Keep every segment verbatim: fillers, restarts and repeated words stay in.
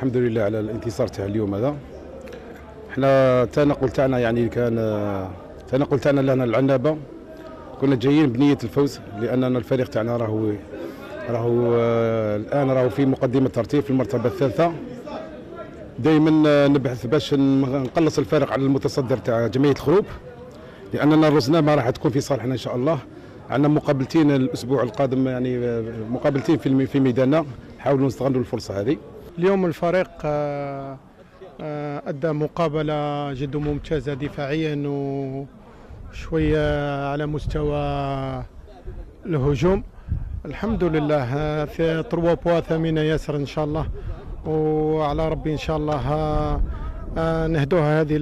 الحمد لله على الانتصار تاع اليوم هذا. احنا التنقل تاعنا يعني كان التنقل تاعنا لهنا العنابه، كنا جايين بنيه الفوز لاننا الفريق تاعنا راهو راهو الان راهو في مقدمه الترتيب في المرتبه الثالثه. دائما نبحث باش نقلص الفارق على المتصدر تاع جمعيه الخروب، لاننا رزنا ما راح تكون في صالحنا ان شاء الله. عندنا مقابلتين الاسبوع القادم، يعني مقابلتين في في ميداننا، نحاولوا نستغلوا الفرصه هذه. اليوم الفريق أدى مقابلة جد ممتازة دفاعيا وشوية على مستوى الهجوم. الحمد لله في ثلاثة بوا ثمينة ياسر إن شاء الله، وعلى ربي إن شاء الله نهدوها هذه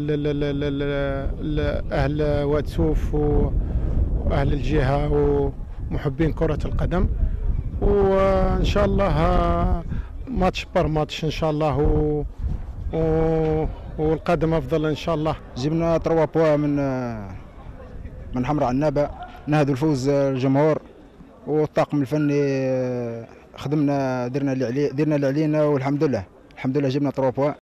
أهل واد سوف وأهل الجهة ومحبين كرة القدم، وإن شاء الله ماتش بار ماتش ان شاء الله و... و... والقادم افضل ان شاء الله. جبنا ثلاثة بوا من من حمراء عنابه، نهدوا الفوز الجمهور والطاقم الفني، خدمنا درنا اللي علي درنا اللي علينا، والحمد لله الحمد لله جبنا ثلاثة بوا.